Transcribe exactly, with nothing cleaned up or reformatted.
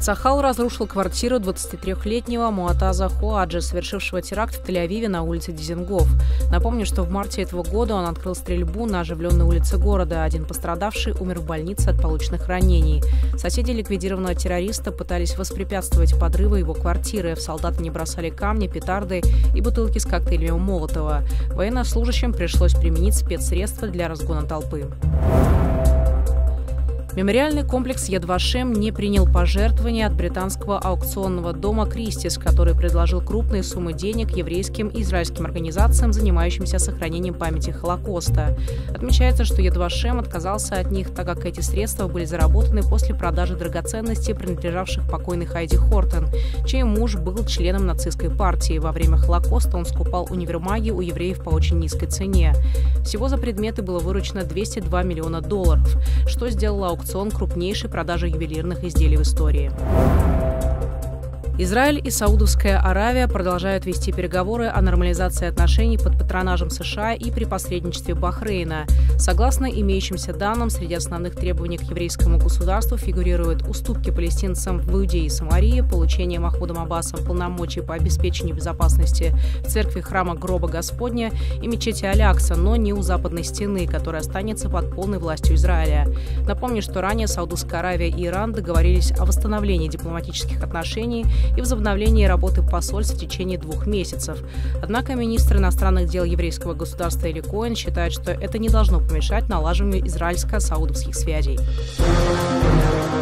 Цахал разрушил квартиру двадцатитрёхлетнего Муатаза Хуаджи, совершившего теракт в Тель-Авиве на улице Дизингоф. Напомню, что в марте этого года он открыл стрельбу на оживленной улице города. Один пострадавший умер в больнице от полученных ранений. Соседи ликвидированного террориста пытались воспрепятствовать подрыву его квартиры. В солдаты не бросали камни, петарды и бутылки с коктейлями Молотова. Военнослужащим пришлось применить спецсредства для разгона толпы. Мемориальный комплекс Яд Вашем не принял пожертвования от британского аукционного дома «Кристис», который предложил крупные суммы денег еврейским и израильским организациям, занимающимся сохранением памяти Холокоста. Отмечается, что Яд Вашем отказался от них, так как эти средства были заработаны после продажи драгоценностей, принадлежавших покойной Хайди Хортон, чей муж был членом нацистской партии. Во время Холокоста он скупал универмаги у евреев по очень низкой цене. Всего за предметы было выручено двести два миллиона долларов, что сделало аукцион аукцион крупнейшей продажи ювелирных изделий в истории. Израиль и Саудовская Аравия продолжают вести переговоры о нормализации отношений под патронажем США и при посредничестве Бахрейна. Согласно имеющимся данным, среди основных требований к еврейскому государству фигурируют уступки палестинцам в Иудее и Самарии, получение Махмудом Аббасом полномочий по обеспечению безопасности в церкви храма Гроба Господня и мечети Аль-Акса, но не у Западной стены, которая останется под полной властью Израиля. Напомню, что ранее Саудовская Аравия и Иран договорились о восстановлении дипломатических отношений и возобновлении работы посольств в течение двух месяцев. Однако министр иностранных дел еврейского государства Эли Коэн считает, что это не должно помешать налаживанию израильско-саудовских связей.